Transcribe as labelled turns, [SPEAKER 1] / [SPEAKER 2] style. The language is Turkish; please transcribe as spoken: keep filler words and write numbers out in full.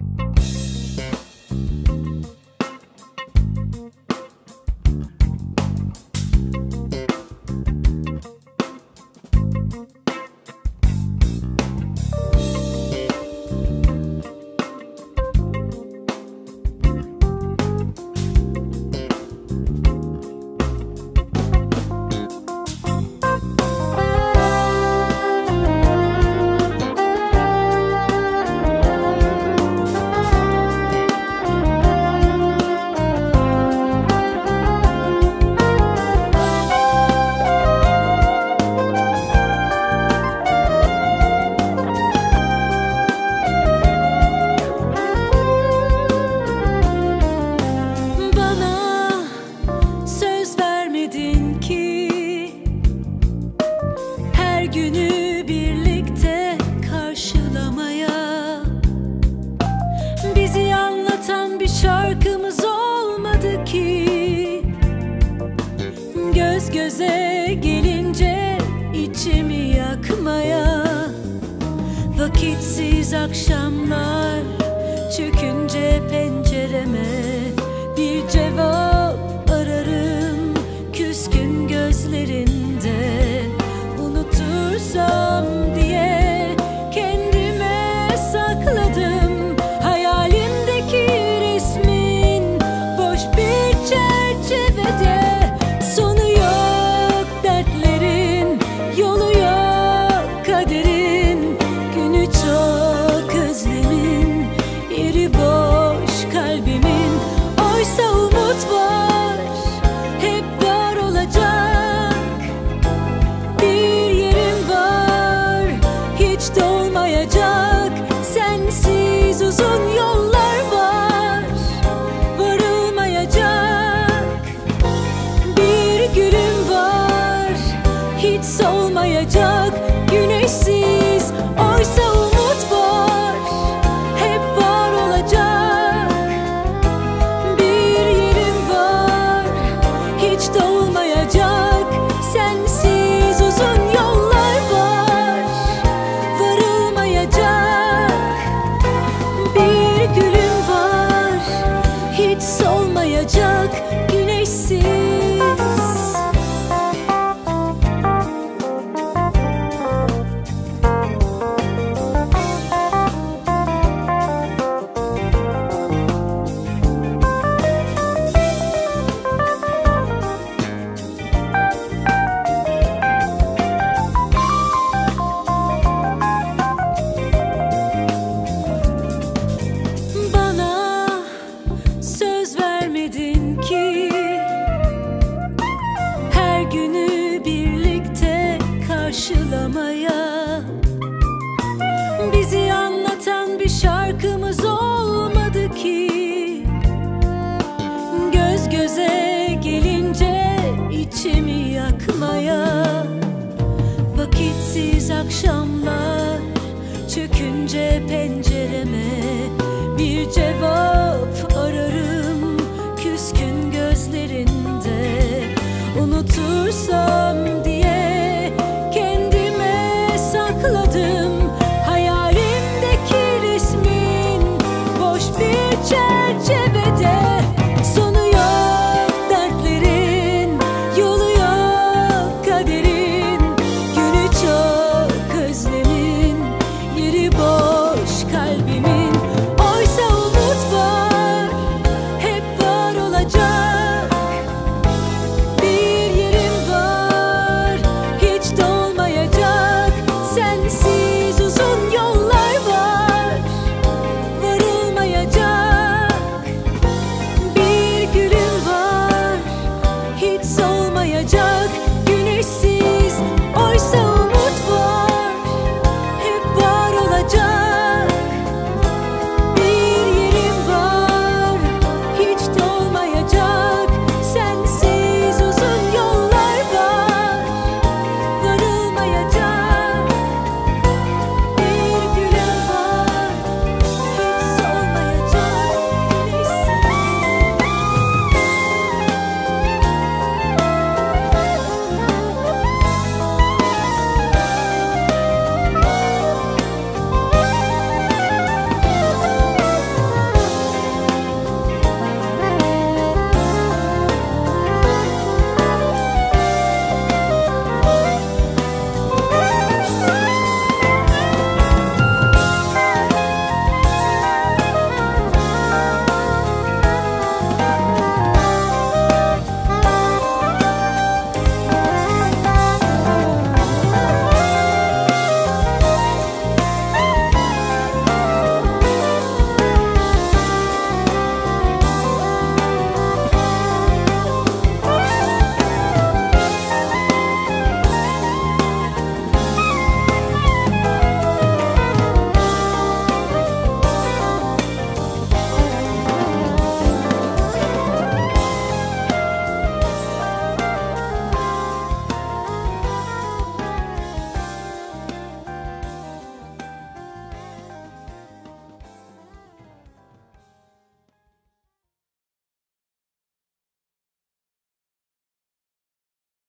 [SPEAKER 1] Günü birlikte karşılamaya, bizi anlatan bir şarkımız olmadı ki. Göz göze gelince içimi yakmaya, vakitsiz akşamlar çökünce pencereme bir cevap ararım küskün gözlerinde. Unutursam diye kendime sakladım hayalimdeki resmin boş bir çerçevede. Sonu yok dertlerin, yolu yok kaderin, günü çok özlemin, yeri boş kalbimin. Oysa umut var, hep var olacak. Bir yerim var, hiç dolmayacak. Sensiz uzun yollar var, varılmayacak. Bir gülüm var, hiç solmayacak. Güneşsiz, oysa umut var, hep var olacak. Bir yerim var, hiç dolmayacak. Sensiz uzun yollar var, varılmayacak. Bir gülüm var, hiç solmayacak. Güneşsiz. Bana söz vermedin ki her günü birlikte karşılamaya, bizi anlatan bir şarkımız olmadı ki. Göz göze gelince içimi yakmaya, vakitsiz akşamlar çökünce pencereme bir cevap ararım küskün gözlerinde. Unutursam diye kendime sakladım hayalimdeki resmin boş bir çerçevede.